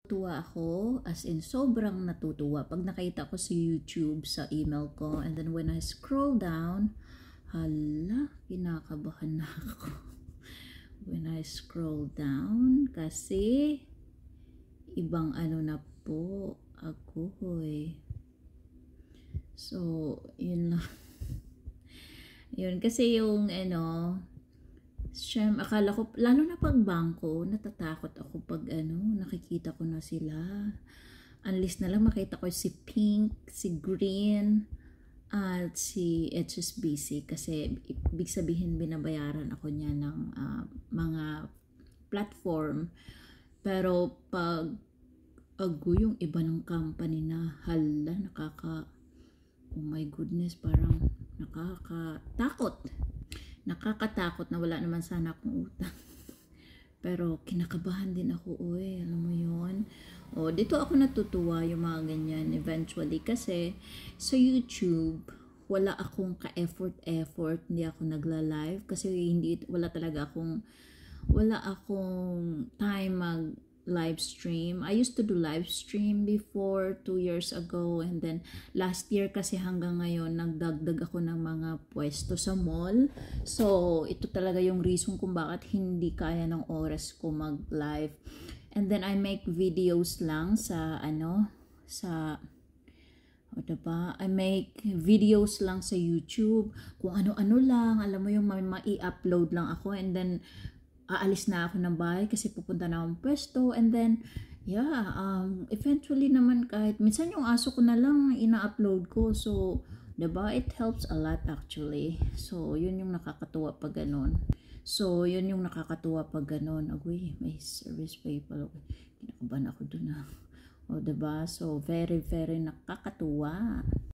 Tuwa ako, as in sobrang natutuwa pag nakita ko si YouTube sa email ko, and then when I scroll down, hala, kinakabahan na ako. When I scroll down, kasi ibang ano na po ako eh. So, yun lang. Yun, kasi yung ano, siyem, akala ko, lalo na pag bangko, natatakot ako pag nakikita ko na sila. Unless na lang makita ko si Pink, si Green, at si HSBC, kasi ibig sabihin binabayaran ako niya ng mga platform. Pero pag yung iba ng company na hala, oh my goodness, parang nakakatakot na wala naman sana akong utang. Pero kinakabahan din ako, alam mo yun. Dito ako natutuwa yung mga ganyan eventually, kasi sa YouTube wala akong ka-effort, hindi ako nagla-live kasi wala akong time mag live stream. I used to do live stream before 2 years ago, and then last year kasi hanggang ngayon nagdagdag ako ng mga pwesto sa mall. So ito talaga yung reason kung bakit hindi kaya ng oras ko mag live. And then I make videos lang sa diba? I make videos lang sa YouTube kung ano-ano lang, alam mo yung mai-upload lang ako, and then aalis na ako ng bahay kasi pupunta na akong pwesto, and then eventually naman kahit minsan yung aso ko na lang ina-upload ko. So diba, it helps a lot actually. So yun yung nakakatuwa pag ganun. Agoy, may service PayPal. Kinakabahan ako dun diba? So very very nakakatuwa.